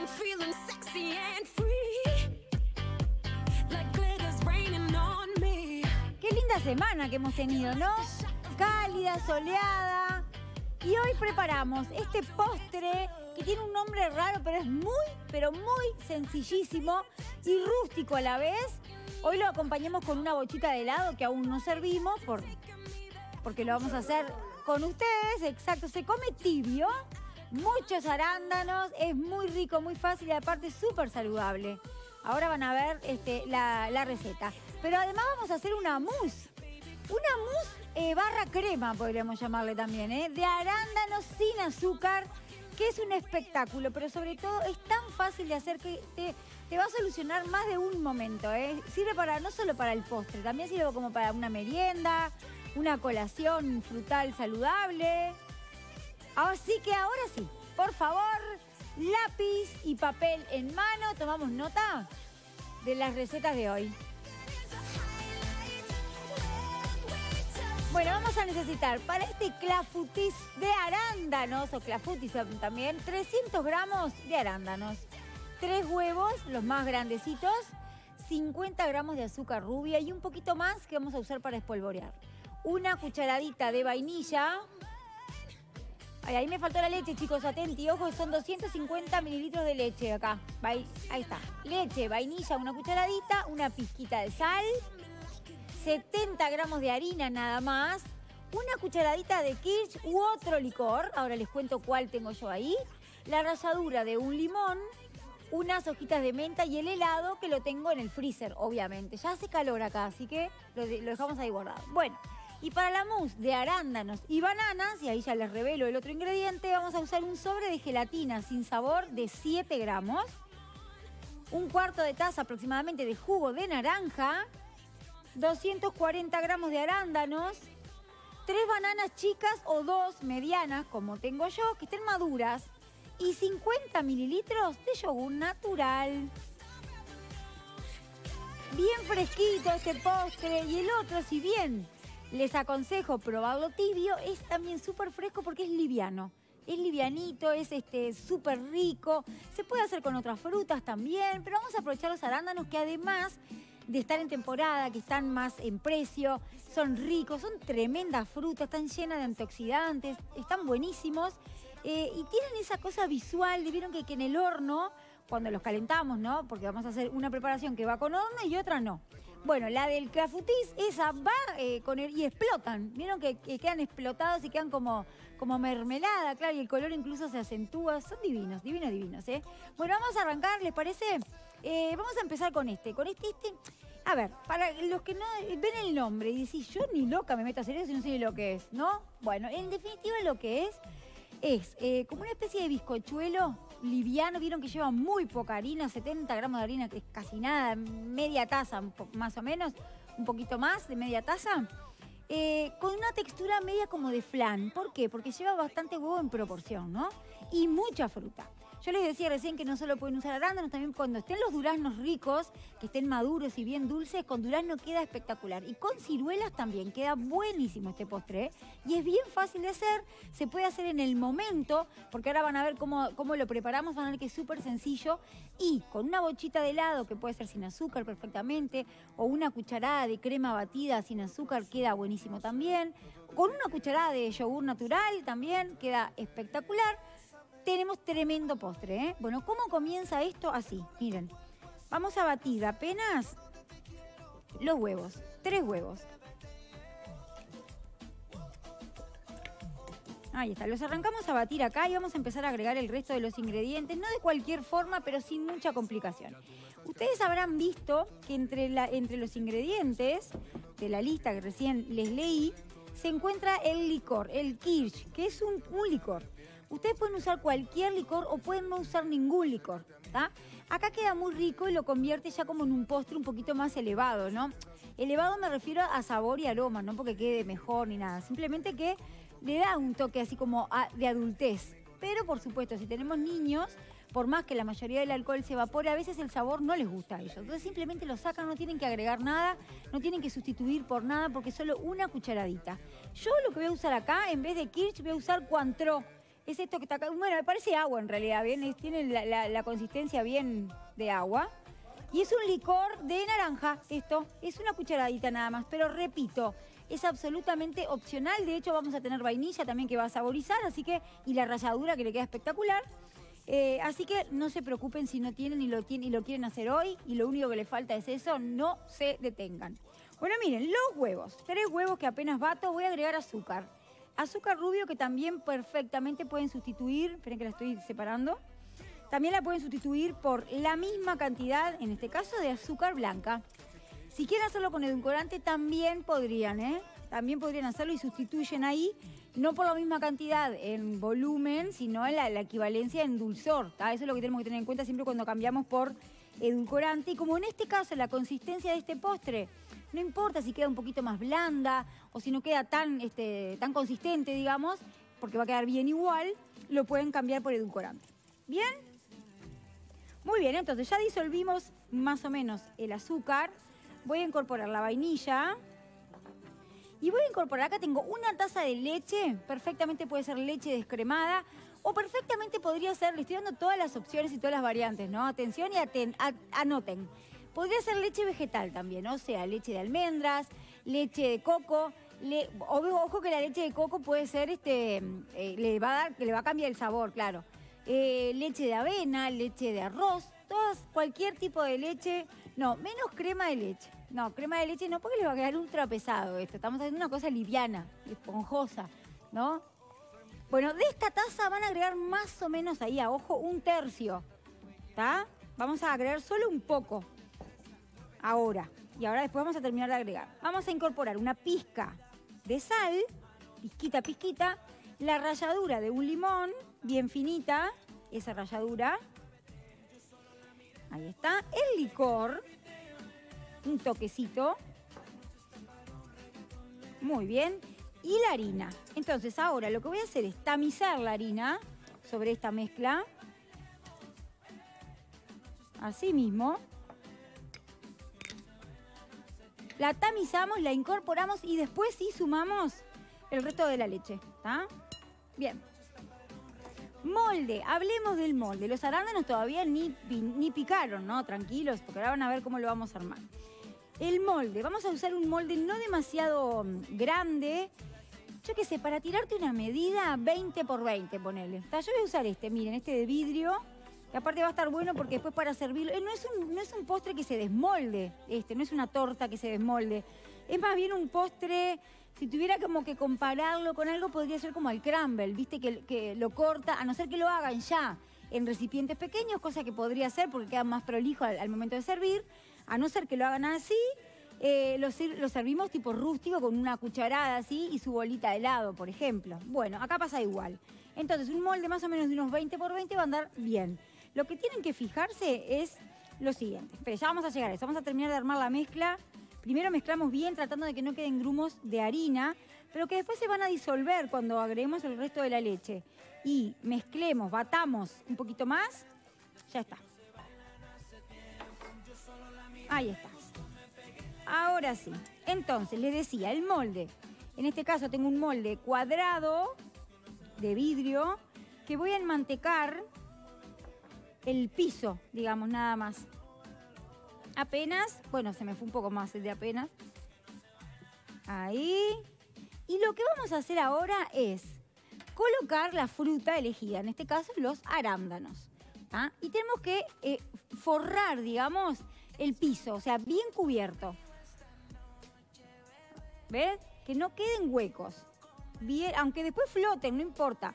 I'm feeling sexy and free. Like glitter's raining on me. Qué linda semana que hemos tenido, ¿no? Cálida, soleada. Y hoy preparamos este postre que tiene un nombre raro, pero es muy sencillísimo y rústico a la vez. Hoy lo acompañamos con una bochita de helado que aún no servimos porque lo vamos a hacer con ustedes. Exacto, se come tibio, muchos arándanos, es muy rico, muy fácil y aparte súper saludable. Ahora van a ver la receta. Pero además vamos a hacer una mousse. Una mousse barra crema, podríamos llamarle también, de arándanos sin azúcar, que es un espectáculo, pero sobre todo es tan fácil de hacer que te va a solucionar más de un momento. Sirve no solo para el postre, también sirve como para una merienda, una colación frutal saludable. Así que ahora sí, por favor, lápiz y papel en mano, tomamos nota de las recetas de hoy. Bueno, vamos a necesitar para este clafoutis de arándanos, o clafoutis también, 300 gramos de arándanos, 3 huevos, los más grandecitos, 50 gramos de azúcar rubia y un poquito más que vamos a usar para espolvorear. Una cucharadita de vainilla. Ay, ahí me faltó la leche, chicos, atenti, ojo, son 250 mililitros de leche acá. Ahí está, leche, vainilla, una cucharadita, una pizquita de sal, 70 gramos de harina nada más, una cucharadita de kirsch u otro licor, ahora les cuento cuál tengo yo ahí, la ralladura de un limón, unas hojitas de menta y el helado que lo tengo en el freezer, obviamente. Ya hace calor acá, así que lo dejamos ahí guardado. Bueno, y para la mousse de arándanos y bananas, y ahí ya les revelo el otro ingrediente, vamos a usar un sobre de gelatina sin sabor de 7 gramos, un cuarto de taza aproximadamente de jugo de naranja, 240 gramos de arándanos, 3 bananas chicas o 2 medianas, como tengo yo, que estén maduras, y 50 mililitros de yogur natural. Bien fresquito este postre, y el otro, si bien les aconsejo probarlo tibio, es también súper fresco porque es liviano. Es livianito, es súper rico. Se puede hacer con otras frutas también, pero vamos a aprovechar los arándanos que además de estar en temporada, que están más en precio, son ricos, son tremendas frutas, están llenas de antioxidantes, están buenísimos y tienen esa cosa visual, vieron que en el horno, cuando los calentamos, ¿no? Porque vamos a hacer una preparación que va con horno y otra no. Bueno, la del clafoutis, esa va y explotan. Vieron que quedan explotados y quedan como mermelada, claro, y el color incluso se acentúa. Son divinos, divinos, ¿eh? Bueno, vamos a arrancar, ¿les parece? Vamos a empezar con este. A ver, para los que no ven el nombre y decís, yo ni loca me meto a hacer eso y no sé ni lo que es, ¿no? Bueno, en definitiva lo que es como una especie de bizcochuelo liviano. Vieron que lleva muy poca harina, 70 gramos de harina, que es casi nada, media taza más o menos, un poquito más de media taza, con una textura media como de flan. ¿Por qué? Porque lleva bastante huevo en proporción, ¿no? Y mucha fruta. Yo les decía recién que no solo pueden usar arándanos, también cuando estén los duraznos ricos, que estén maduros y bien dulces, con durazno queda espectacular. Y con ciruelas también queda buenísimo este postre, ¿eh? Y es bien fácil de hacer, se puede hacer en el momento, porque ahora van a ver cómo lo preparamos, van a ver que es súper sencillo. Y con una bochita de helado, que puede ser sin azúcar perfectamente, o una cucharada de crema batida sin azúcar, queda buenísimo también. Con una cucharada de yogur natural también queda espectacular. Tenemos tremendo postre, ¿eh? Bueno, ¿cómo comienza esto? Así, miren. Vamos a batir apenas los huevos, 3 huevos. Ahí está, los arrancamos a batir acá y vamos a empezar a agregar el resto de los ingredientes, no de cualquier forma, pero sin mucha complicación. Ustedes habrán visto que entre los ingredientes de la lista que recién les leí, se encuentra el licor, el kirsch, que es un licor. Ustedes pueden usar cualquier licor o pueden no usar ningún licor, ¿tá? Acá queda muy rico y lo convierte ya como en un postre un poquito más elevado, ¿no? Elevado me refiero a sabor y aroma, no porque quede mejor ni nada. Simplemente que le da un toque así como de adultez. Pero, por supuesto, si tenemos niños, por más que la mayoría del alcohol se evapore, a veces el sabor no les gusta a ellos. Entonces simplemente lo sacan, no tienen que agregar nada, no tienen que sustituir por nada porque es solo una cucharadita. Yo lo que voy a usar acá, en vez de kirsch, voy a usar Cointreau. Es esto que está acá. Bueno, me parece agua en realidad, ¿bien? Tiene la consistencia bien de agua. Y es un licor de naranja, esto. Es una cucharadita nada más, pero repito, es absolutamente opcional. De hecho, vamos a tener vainilla también que va a saborizar, así que, y la ralladura que le queda espectacular. Así que no se preocupen si no tienen y lo quieren hacer hoy, y lo único que les falta es eso, no se detengan. Bueno, miren, los huevos. 3 huevos que apenas bato, voy a agregar azúcar. Azúcar rubio que también perfectamente pueden sustituir, esperen que la estoy separando, también la pueden sustituir por la misma cantidad, en este caso, de azúcar blanca. Si quieren hacerlo con edulcorante, también podrían, ¿eh? También podrían hacerlo y sustituyen ahí, no por la misma cantidad en volumen, sino en la equivalencia en dulzor, ¿tá? Eso es lo que tenemos que tener en cuenta siempre cuando cambiamos por edulcorante. Y como en este caso la consistencia de este postre, no importa si queda un poquito más blanda o si no queda tan consistente, digamos, porque va a quedar bien igual, lo pueden cambiar por edulcorante. ¿Bien? Muy bien, entonces ya disolvimos más o menos el azúcar. Voy a incorporar la vainilla. Y voy a incorporar, acá tengo una taza de leche, perfectamente puede ser leche descremada, o perfectamente podría ser, le estoy dando todas las opciones y todas las variantes, ¿no? Atención y anoten. Podría ser leche vegetal también, o sea, leche de almendras, leche de coco. Ojo que la leche de coco puede ser, le va a cambiar el sabor, claro. Leche de avena, leche de arroz, cualquier tipo de leche. No, menos crema de leche. No, crema de leche no, porque les va a quedar ultra pesado esto. Estamos haciendo una cosa liviana, esponjosa, ¿no? Bueno, de esta taza van a agregar más o menos ahí, a ojo, 1/3, ¿está? Vamos a agregar solo un poco. Ahora. Y ahora después vamos a terminar de agregar. Vamos a incorporar una pizca de sal, pizquita, pizquita, la ralladura de un limón, bien finita, esa ralladura. Ahí está. El licor, un toquecito. Muy bien. Y la harina. Entonces ahora lo que voy a hacer es tamizar la harina sobre esta mezcla. Así mismo. La tamizamos, la incorporamos y después sí sumamos el resto de la leche. ¿Está? Bien. Molde, hablemos del molde. Los arándanos todavía ni picaron, ¿no? Tranquilos, porque ahora van a ver cómo lo vamos a armar. El molde, vamos a usar un molde no demasiado grande. Yo qué sé, para tirarte una medida, 20 por 20, ponele. Yo voy a usar miren, este de vidrio. Y aparte va a estar bueno porque después para servirlo... no es un postre que se desmolde, no es una torta que se desmolde. Es más bien un postre... Si tuviera como que compararlo con algo, podría ser como el crumble, ¿viste? Que lo corta, a no ser que lo hagan ya en recipientes pequeños, cosa que podría ser porque queda más prolijo al momento de servir. A no ser que lo hagan así, lo servimos tipo rústico con una cucharada así y su bolita de helado, por ejemplo. Bueno, acá pasa igual. Entonces, un molde más o menos de unos 20 por 20 va a andar bien. Lo que tienen que fijarse es lo siguiente. Espera, ya vamos a llegar a eso. Vamos a terminar de armar la mezcla. Primero mezclamos bien, tratando de que no queden grumos de harina, pero que después se van a disolver cuando agreguemos el resto de la leche. Y mezclemos, batamos un poquito más. Ya está. Ahí está. Ahora sí. Entonces, les decía, el molde. En este caso tengo un molde cuadrado de vidrio que voy a enmantecar el piso, digamos, nada más. Apenas, bueno, se me fue un poco más de apenas. Ahí. Y lo que vamos a hacer ahora es colocar la fruta elegida, en este caso los arándanos. ¿Ah? Y tenemos que forrar, digamos, el piso, o sea, bien cubierto. ¿Ves? Que no queden huecos. Bien, aunque después floten, no importa.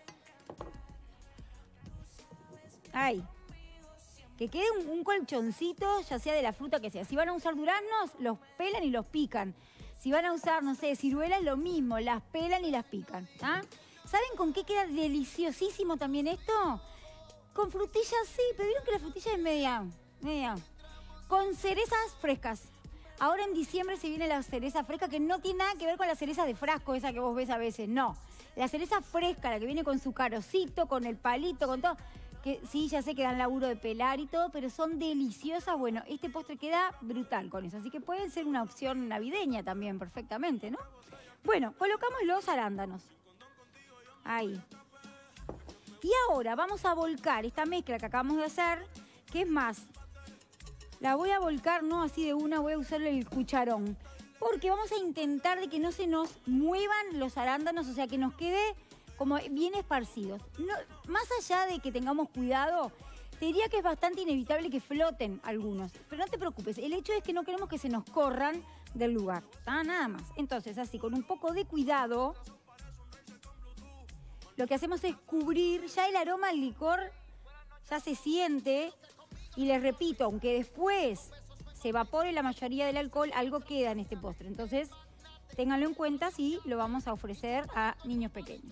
Ahí. Que quede un colchoncito, ya sea de la fruta que sea. Si van a usar duraznos, los pelan y los pican. Si van a usar, no sé, ciruelas, lo mismo, las pelan y las pican. ¿Ah? ¿Saben con qué queda deliciosísimo también esto? Con frutillas, sí, pero vieron que la frutilla es media. Con cerezas frescas. Ahora en diciembre se viene la cereza fresca, que no tiene nada que ver con la cereza de frasco, esa que vos ves a veces, no. La cereza fresca, la que viene con su carocito, con el palito, con todo. Que sí, ya sé que dan laburo de pelar y todo, pero son deliciosas. Bueno, este postre queda brutal con eso, así que pueden ser una opción navideña también perfectamente, ¿no? Bueno, colocamos los arándanos. Ahí. Y ahora vamos a volcar esta mezcla que acabamos de hacer, que es más, la voy a volcar no así de una, voy a usar el cucharón. Porque vamos a intentar de que no se nos muevan los arándanos, o sea, que nos quede como bien esparcidos. No, más allá de que tengamos cuidado, te diría que es bastante inevitable que floten algunos. Pero no te preocupes, el hecho es que no queremos que se nos corran del lugar. Nada más. Entonces, así, con un poco de cuidado, lo que hacemos es cubrir. Ya el aroma al licor ya se siente. Y les repito, aunque después se evapore la mayoría del alcohol, algo queda en este postre. Entonces, ténganlo en cuenta si lo vamos a ofrecer a niños pequeños.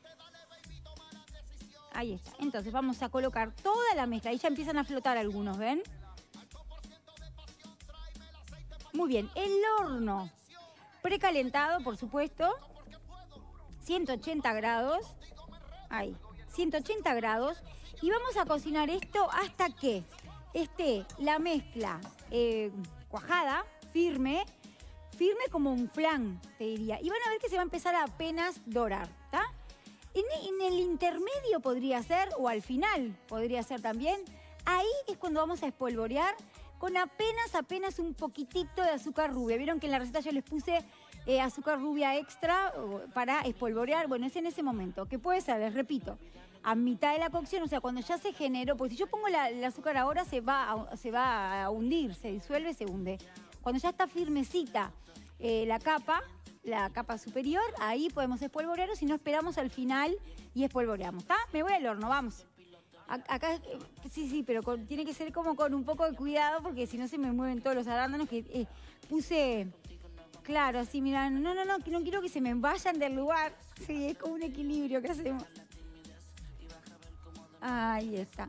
Ahí está. Entonces vamos a colocar toda la mezcla. Ahí ya empiezan a flotar algunos, ¿ven? Muy bien. El horno precalentado, por supuesto. 180 grados. Ahí. 180 grados. Y vamos a cocinar esto hasta que esté la mezcla cuajada, firme como un flan, te diría. Y van a ver que se va a empezar a apenas dorar, ¿está? En el intermedio podría ser, o al final podría ser también, ahí es cuando vamos a espolvorear con apenas un poquitito de azúcar rubia. Vieron que en la receta yo les puse azúcar rubia extra para espolvorear. Bueno, es en ese momento, que puede ser, les repito, a mitad de la cocción, o sea, cuando ya se generó, pues si yo pongo el azúcar ahora se va a hundir, se disuelve, se hunde. Cuando ya está firmecita la capa superior, ahí podemos espolvorear, o si no esperamos al final y espolvoreamos, ¿está? Me voy al horno, vamos. Acá, sí, pero tiene que ser como con un poco de cuidado, porque si no se me mueven todos los arándanos que puse, claro, así, mira, no quiero que se me vayan del lugar. Sí, es como un equilibrio que hacemos. Ahí está.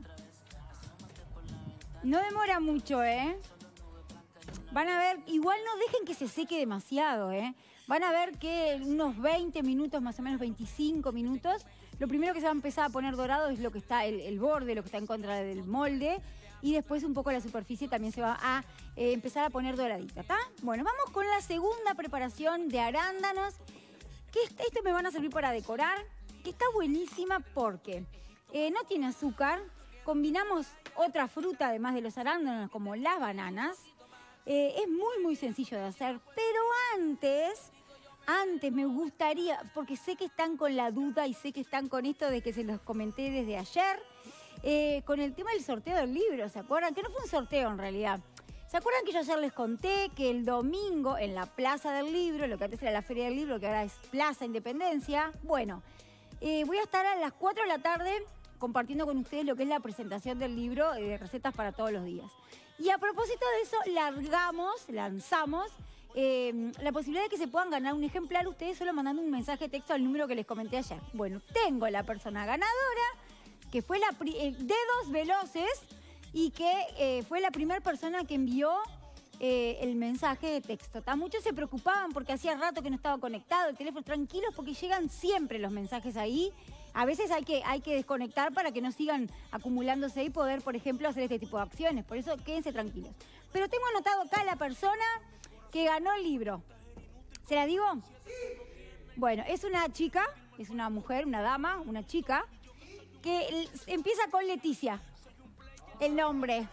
No demora mucho, ¿eh? Van a ver, igual no dejen que se seque demasiado, ¿eh? Van a ver que unos 20 minutos, más o menos 25 minutos, lo primero que se va a empezar a poner dorado es lo que está, el borde, lo que está en contra del molde, y después un poco la superficie también se va a empezar a poner doradita, ¿está? Bueno, vamos con la segunda preparación de arándanos, que esto me van a servir para decorar, que está buenísima porque no tiene azúcar, combinamos otra fruta además de los arándanos como las bananas. Es muy sencillo de hacer, pero antes me gustaría, porque sé que están con la duda y sé que están con esto de que se los comenté desde ayer, con el tema del sorteo del libro, ¿se acuerdan? Que no fue un sorteo en realidad. ¿Se acuerdan que yo ayer les conté que el domingo en la Plaza del Libro, lo que antes era la Feria del Libro, que ahora es Plaza Independencia? Bueno, voy a estar a las 4 de la tarde compartiendo con ustedes lo que es la presentación del libro de recetas para todos los días. Y a propósito de eso, lanzamos la posibilidad de que se puedan ganar un ejemplar ustedes solo mandando un mensaje de texto al número que les comenté ayer. Bueno, tengo la persona ganadora, que fue Dedos Veloces, y que fue la primera persona que envió el mensaje de texto. Muchos se preocupaban porque hacía rato que no estaba conectado el teléfono. Tranquilos, porque llegan siempre los mensajes ahí. A veces hay que desconectar para que no sigan acumulándose y poder, por ejemplo, hacer este tipo de acciones. Por eso, quédense tranquilos. Pero tengo anotado acá la persona que ganó el libro. ¿Se la digo? Bueno, es una chica, es una mujer, una dama, una chica, que empieza con Leticia. El nombre.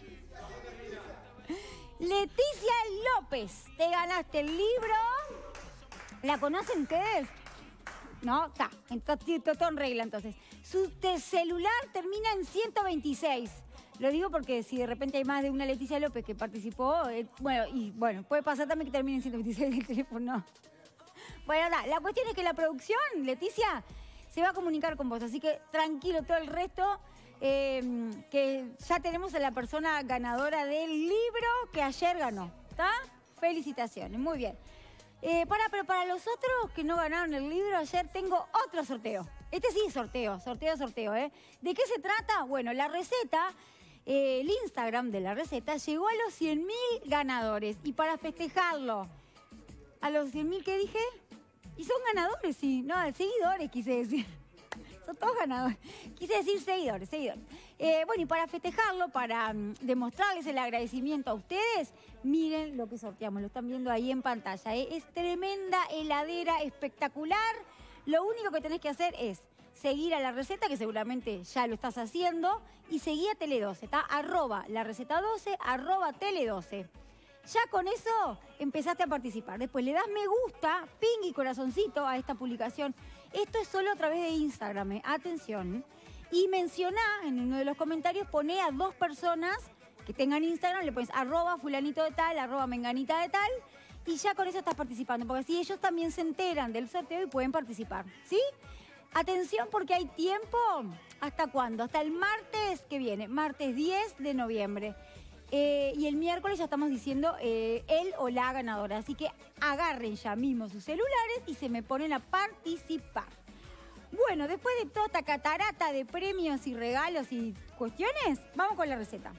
Leticia López, te ganaste el libro. ¿La conocen ustedes? No, está todo en regla entonces. Su celular termina en 126. Lo digo porque si de repente hay más de una Leticia López que participó, bueno, puede pasar también que termine en 126 el teléfono. Bueno, la cuestión es que la producción, Leticia, se va a comunicar con vos, así que tranquilo todo el resto, que ya tenemos a la persona ganadora del libro que ayer ganó, ¿está? Felicitaciones, muy bien. Pero para los otros que no ganaron el libro ayer tengo otro sorteo. Este sí es sorteo, ¿eh? ¿De qué se trata? Bueno, la receta, el Instagram de la receta llegó a los 100.000 ganadores. Y para festejarlo, ¿a los 100.000 qué dije? Y son ganadores, sí. No, seguidores quise decir. Son todos ganadores. Quise decir seguidores. Bueno, y para festejarlo, para demostrarles el agradecimiento a ustedes, miren lo que sorteamos. Lo están viendo ahí en pantalla. Es tremenda heladera, espectacular. Lo único que tenés que hacer es seguir a la receta, que seguramente ya lo estás haciendo, y seguí a Tele12, está @lareceta12, @tele12. Ya con eso empezaste a participar. Después le das me gusta, ping y corazoncito a esta publicación. Esto es solo a través de Instagram, atención. Y mencioná en uno de los comentarios, poné a 2 personas que tengan Instagram, le pones @fulanito de tal, @menganita de tal, y ya con eso estás participando, porque así ellos también se enteran del sorteo y pueden participar, ¿sí? Atención porque hay tiempo, ¿hasta cuándo? Hasta el martes que viene, martes 10 de noviembre. Y el miércoles ya estamos diciendo él o la ganadora, así que agarren ya mismo sus celulares y se me ponen a participar. Bueno, después de toda esta catarata de premios y regalos y cuestiones, vamos con la receta.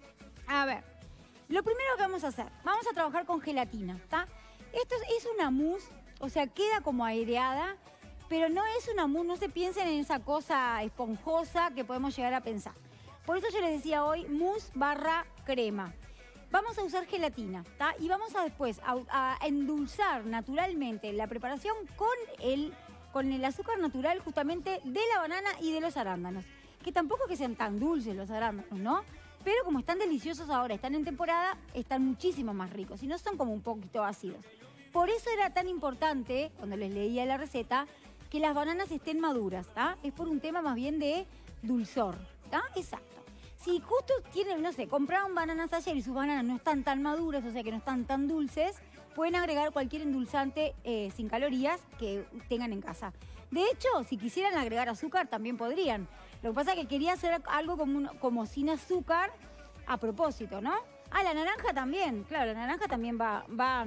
A ver, lo primero que vamos a hacer, vamos a trabajar con gelatina, ¿está? Esto es una mousse, o sea, queda como aireada, pero no es una mousse, no se piensen en esa cosa esponjosa que podemos llegar a pensar. Por eso yo les decía hoy, mousse / crema. Vamos a usar gelatina, ¿está? Y vamos a después a endulzar naturalmente la preparación con el azúcar natural justamente de la banana y de los arándanos. Que tampoco es que sean tan dulces los arándanos, ¿no? Pero como están deliciosos ahora, están en temporada, están muchísimo más ricos. Y no son como un poquito ácidos. Por eso era tan importante, cuando les leía la receta, que las bananas estén maduras, ¿está? Es por un tema más bien de dulzor, ¿está? Exacto. Si justo tienen, no sé, compraron bananas ayer y sus bananas no están tan maduras, o sea que no están tan dulces, pueden agregar cualquier endulzante sin calorías que tengan en casa. De hecho, si quisieran agregar azúcar, también podrían. Lo que pasa es que quería hacer algo como sin azúcar a propósito, ¿no? Ah, la naranja también. Claro, la naranja también va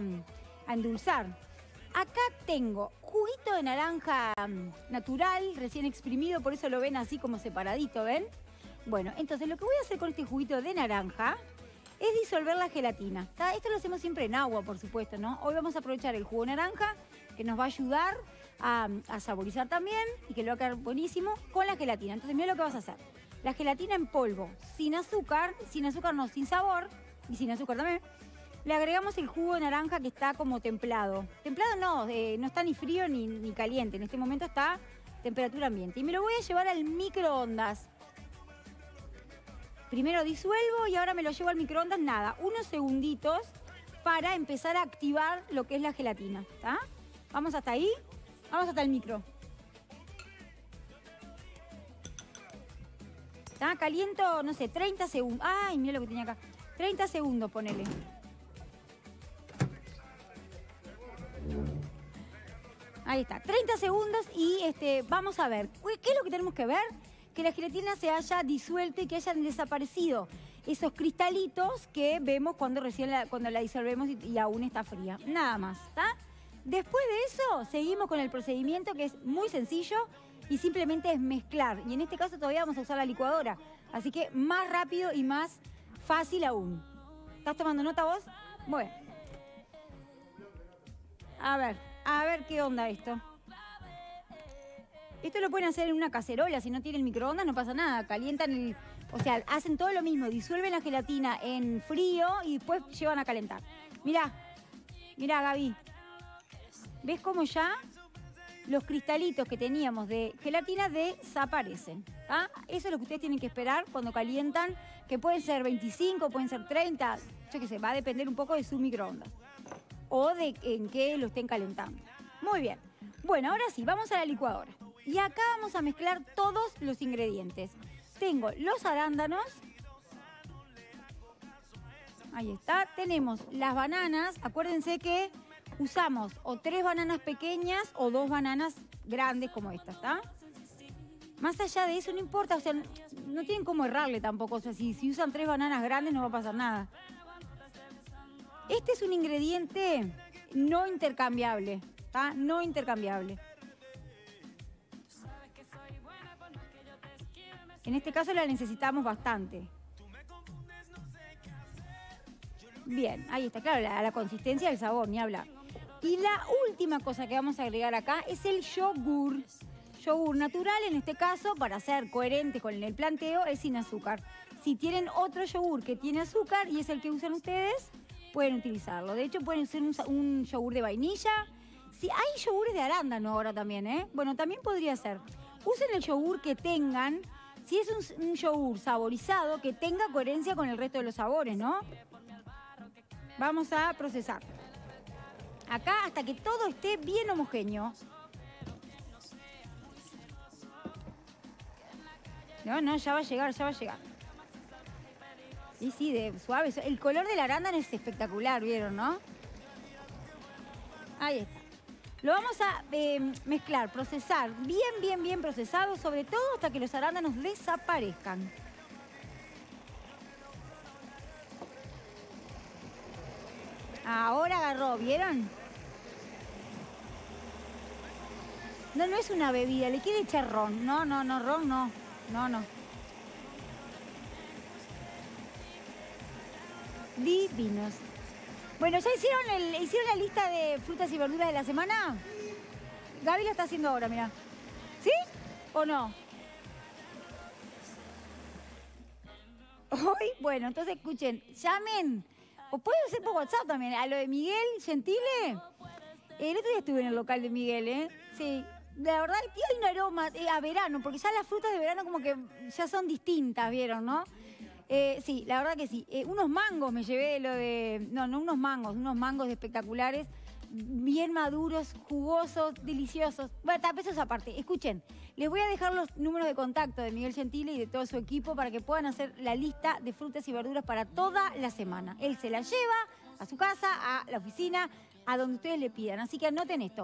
a endulzar. Acá tengo juguito de naranja natural, recién exprimido, por eso lo ven así como separadito, ¿ven? Bueno, entonces lo que voy a hacer con este juguito de naranja es disolver la gelatina, ¿está? Esto lo hacemos siempre en agua, por supuesto, ¿no? Hoy vamos a aprovechar el jugo de naranja, que nos va a ayudar a saborizar también y que lo va a quedar buenísimo con la gelatina. Entonces mira lo que vas a hacer. La gelatina en polvo, sin azúcar no, sin sabor y sin azúcar también. Le agregamos el jugo de naranja que está como templado. Templado no, no está ni frío ni caliente. En este momento está temperatura ambiente. Y me lo voy a llevar al microondas. Primero disuelvo y ahora me lo llevo al microondas, nada, unos segunditos para empezar a activar lo que es la gelatina, ¿está? Vamos hasta ahí, vamos hasta el micro. ¿Está? Caliento, no sé, 30 segundos. Ay, mira lo que tenía acá. 30 segundos, ponele. Ahí está, 30 segundos y vamos a ver. ¿Qué es lo que tenemos que ver? Que la gelatina se haya disuelto y que hayan desaparecido esos cristalitos que vemos cuando la disolvemos y aún está fría. Nada más, ¿está? Después de eso, seguimos con el procedimiento que es muy sencillo y simplemente es mezclar. Y en este caso todavía vamos a usar la licuadora. Así que más rápido y más fácil aún. ¿Estás tomando nota vos? Bueno. A ver qué onda esto. Esto lo pueden hacer en una cacerola, si no tienen microondas no pasa nada. Calientan o sea, hacen todo lo mismo, disuelven la gelatina en frío y después llevan a calentar. Mirá Gaby. ¿Ves cómo ya los cristalitos que teníamos de gelatina desaparecen? ¿Ah? Eso es lo que ustedes tienen que esperar cuando calientan, que pueden ser 25, pueden ser 30, yo qué sé, va a depender un poco de su microondas o de en qué lo estén calentando. Muy bien. Bueno, ahora sí, vamos a la licuadora. Y acá vamos a mezclar todos los ingredientes. Tengo los arándanos. Ahí está. Tenemos las bananas. Acuérdense que usamos o 3 bananas pequeñas o 2 bananas grandes como esta, ¿está? Más allá de eso no importa, o sea, no tienen cómo errarle tampoco. O sea, si usan 3 bananas grandes no va a pasar nada. Este es un ingrediente no intercambiable, ¿está? No intercambiable. En este caso la necesitamos bastante. Bien, ahí está, claro, la consistencia del sabor, ni hablar. Y la última cosa que vamos a agregar acá es el yogur. Yogur natural, en este caso, para ser coherente con el planteo, es sin azúcar. Si tienen otro yogur que tiene azúcar y es el que usan ustedes, pueden utilizarlo. De hecho, pueden usar un yogur de vainilla. Sí, hay yogures de arándano ahora también, ¿eh? Bueno, también podría ser. Usen el yogur que tengan. Si es un yogur saborizado, que tenga coherencia con el resto de los sabores, ¿no? Vamos a procesar. Acá hasta que todo esté bien homogéneo. No, ya va a llegar, ya va a llegar. Sí, de suave. El color del arándano es espectacular, ¿vieron, no? Ahí está. Lo vamos a mezclar, procesar, bien procesado, sobre todo hasta que los arándanos desaparezcan. Ahora agarró, ¿vieron? No es una bebida, le quiere echar ron. No, ron no. No. Divinos. Bueno, ¿ya hicieron la lista de frutas y verduras de la semana? Gaby lo está haciendo ahora, mira. ¿Sí o no? Hoy, bueno, entonces escuchen, llamen. O pueden hacer por WhatsApp también, a lo de Miguel Gentile. El otro día estuve en el local de Miguel, ¿eh? Sí. La verdad, hay un aroma a verano, porque ya las frutas de verano como que ya son distintas, ¿vieron, no? Sí, la verdad que sí. Unos mangos me llevé unos mangos espectaculares, bien maduros, jugosos, deliciosos. Bueno, tapesos aparte. Escuchen, les voy a dejar los números de contacto de Miguel Gentile y de todo su equipo para que puedan hacer la lista de frutas y verduras para toda la semana. Él se la lleva a su casa, a la oficina, a donde ustedes le pidan. Así que anoten esto.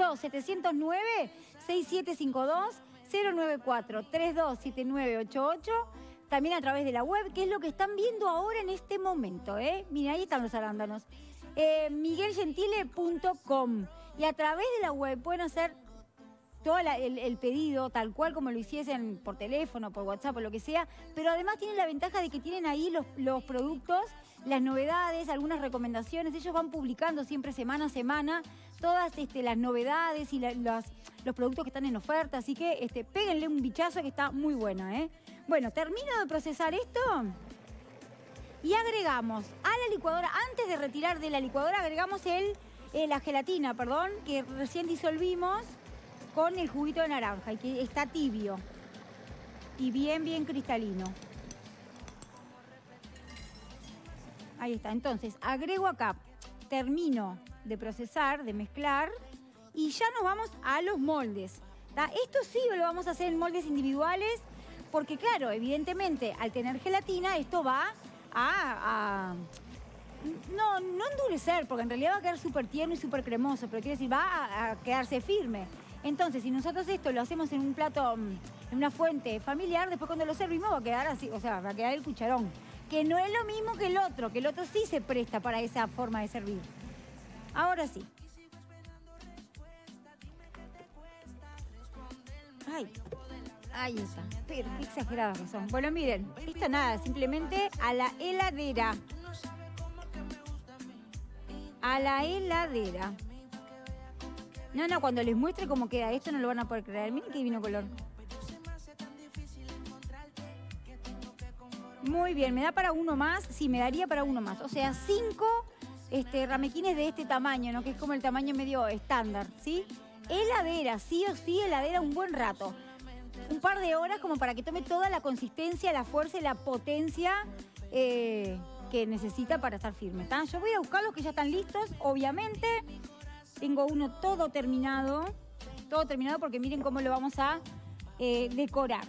2-709-6752-094-327988. También a través de la web, que es lo que están viendo ahora en este momento, ¿eh? Miren, ahí están los arándanos. miguelgentile.com. Y a través de la web pueden hacer todo el pedido, tal cual como lo hiciesen por teléfono, por WhatsApp o lo que sea. Pero además tienen la ventaja de que tienen ahí los productos, las novedades, algunas recomendaciones. Ellos van publicando siempre semana a semana todas las novedades y los productos que están en oferta. Así que péguenle un bichazo que está muy buena, ¿eh? Bueno, termino de procesar esto y agregamos a la licuadora, antes de retirar de la licuadora, agregamos la gelatina, que recién disolvimos con el juguito de naranja y que está tibio y bien cristalino. Ahí está, entonces agrego acá, termino de procesar, de mezclar y ya nos vamos a los moldes. ¿Tá? Esto sí lo vamos a hacer en moldes individuales porque claro, evidentemente al tener gelatina esto va no endurecer, porque en realidad va a quedar súper tierno y súper cremoso, pero quiere decir, va a quedarse firme. Entonces, si nosotros esto lo hacemos en un plato, en una fuente familiar, después cuando lo servimos va a quedar así, o sea, va a quedar el cucharón. Que no es lo mismo que el otro sí se presta para esa forma de servir. Ahora sí. Ay, ahí está. Pero qué exageradas que son. Bueno, miren, esto nada, simplemente a la heladera. A la heladera. No, cuando les muestre cómo queda esto no lo van a poder creer. Miren qué divino color. Muy bien, ¿me da para uno más? Sí, me daría para uno más. O sea, 5 ramequines de este tamaño, ¿no? Que es como el tamaño medio estándar, ¿sí? Heladera, sí o sí, heladera un buen rato. Un par de horas como para que tome toda la consistencia, la fuerza y la potencia que necesita para estar firme, ¿tá? Yo voy a buscar los que ya están listos, obviamente. Tengo uno todo terminado porque miren cómo lo vamos a decorar.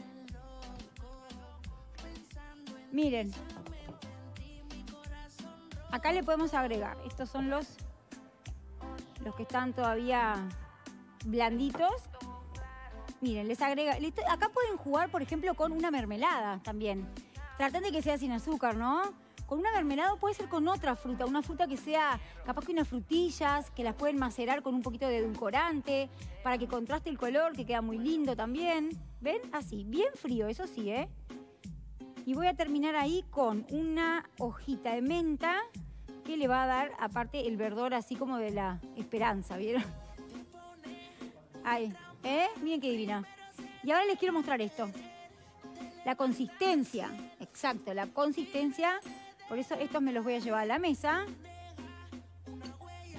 Miren, acá le podemos agregar, estos son los que están todavía blanditos. Miren, les agrega, acá pueden jugar, por ejemplo, con una mermelada también. Traten de que sea sin azúcar, ¿no? Con una mermelada puede ser con otra fruta, una fruta que sea, capaz que unas frutillas, que las pueden macerar con un poquito de edulcorante, para que contraste el color, que queda muy lindo también. ¿Ven? Así, bien frío, eso sí, ¿eh? Y voy a terminar ahí con una hojita de menta que le va a dar, aparte, el verdor así como de la esperanza, ¿vieron? Ahí, miren qué divina. Y ahora les quiero mostrar esto. La consistencia, exacto, la consistencia. Por eso estos me los voy a llevar a la mesa.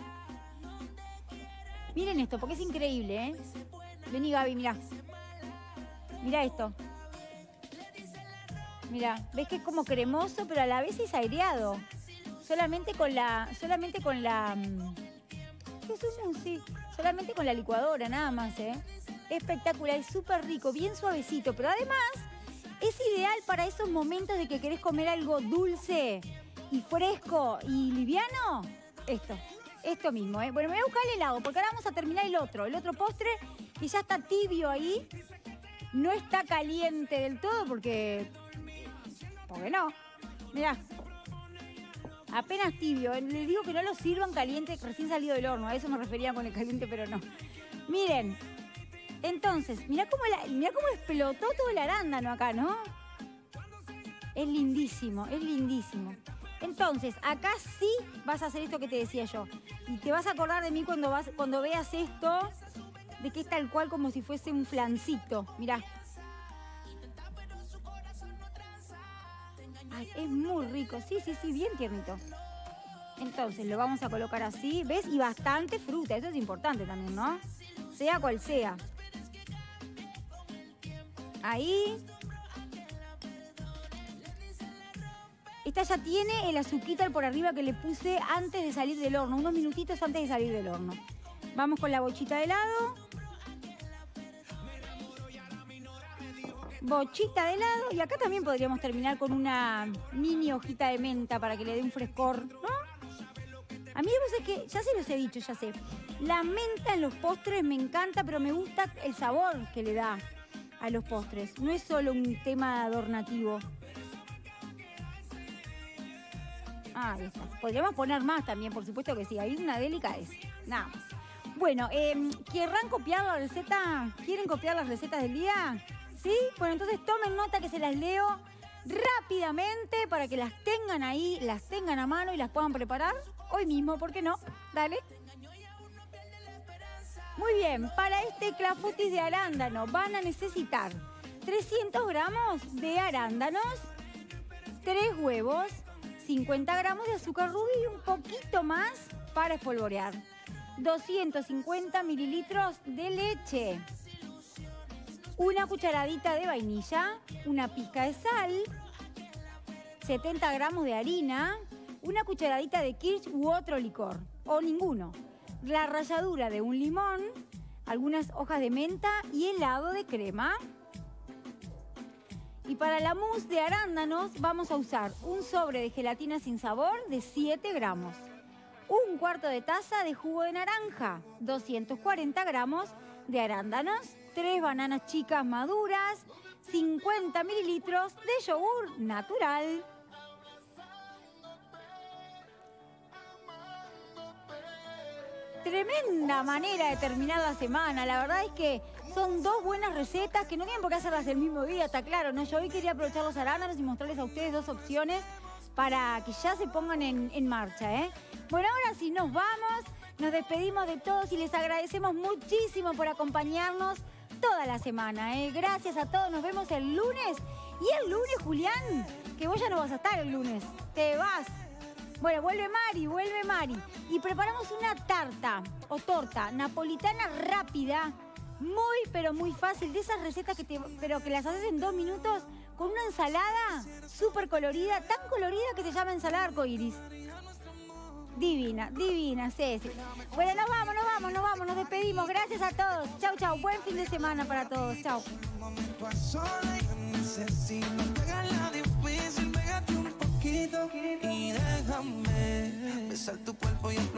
Miren esto, porque es increíble, ¿eh? Vení, Gaby, mirá. Mira esto. Mira, ves que es como cremoso, pero a la vez es aireado. Solamente con la ¿qué es un sí? Solamente con la licuadora, nada más, ¿eh? Espectacular, es súper rico, bien suavecito, pero además es ideal para esos momentos de que querés comer algo dulce y fresco y liviano. Esto mismo, ¿eh? Bueno, me voy a buscar el helado, porque ahora vamos a terminar el otro postre, que ya está tibio ahí. No está caliente del todo porque no. Mirá, apenas tibio. Les digo que no lo sirvan caliente, recién salido del horno. A eso me refería con el caliente, pero no. Miren, entonces, mirá cómo explotó todo el arándano acá, ¿no? Es lindísimo, es lindísimo. Entonces, acá sí vas a hacer esto que te decía yo. Y te vas a acordar de mí cuando veas esto, de que es tal cual como si fuese un flancito. Mirá. Ay, es muy rico. Sí, bien tiernito. Entonces, lo vamos a colocar así, ¿ves? Y bastante fruta, eso es importante también, ¿no? Sea cual sea. Ahí. Esta ya tiene el azuquitar por arriba que le puse antes de salir del horno, unos minutitos antes de salir del horno. Vamos con la bochita de helado. Bochita de helado. Y acá también podríamos terminar con una mini hojita de menta para que le dé un frescor, ¿no? A mí es que, ya se los he dicho, ya sé. La menta en los postres me encanta, pero me gusta el sabor que le da a los postres. No es solo un tema adornativo. Ahí está. Podríamos poner más también, por supuesto que sí. Hay una delicadeza. Nada más. Bueno, ¿querrán copiar la receta? ¿Quieren copiar las recetas del día? ¿Sí? Bueno, entonces tomen nota que se las leo rápidamente para que las tengan ahí, las tengan a mano y las puedan preparar hoy mismo, ¿por qué no? Dale. Muy bien, para este clafoutis de arándano van a necesitar 300 gramos de arándanos, 3 huevos, 50 gramos de azúcar rubio y un poquito más para espolvorear. 250 mililitros de leche. Una cucharadita de vainilla, una pizca de sal, 70 gramos de harina, una cucharadita de kirsch u otro licor, o ninguno. La ralladura de un limón, algunas hojas de menta y helado de crema. Y para la mousse de arándanos vamos a usar un sobre de gelatina sin sabor de 7 gramos, un cuarto de taza de jugo de naranja, 240 gramos de arándanos, 3 bananas chicas maduras, 50 mililitros de yogur natural. Tremenda manera de terminar la semana. La verdad es que son 2 buenas recetas que no tienen por qué hacerlas el mismo día, está claro, ¿no? Yo hoy quería aprovechar los arándanos y mostrarles a ustedes 2 opciones para que ya se pongan en marcha, ¿eh? Bueno, ahora sí nos vamos, nos despedimos de todos y les agradecemos muchísimo por acompañarnos toda la semana, ¿eh? Gracias a todos, nos vemos el lunes. Y el lunes, Julián, que vos ya no vas a estar el lunes, te vas. Bueno, vuelve Mari. Y preparamos una tarta o torta napolitana rápida, muy pero muy fácil, de esas recetas pero que las haces en 2 minutos con una ensalada súper colorida, tan colorida que se llama ensalada arcoíris. Divina, sí. Bueno, nos vamos, nos despedimos. Gracias a todos. Chau, buen fin de semana para todos. Chau. Y déjame besar tu cuerpo y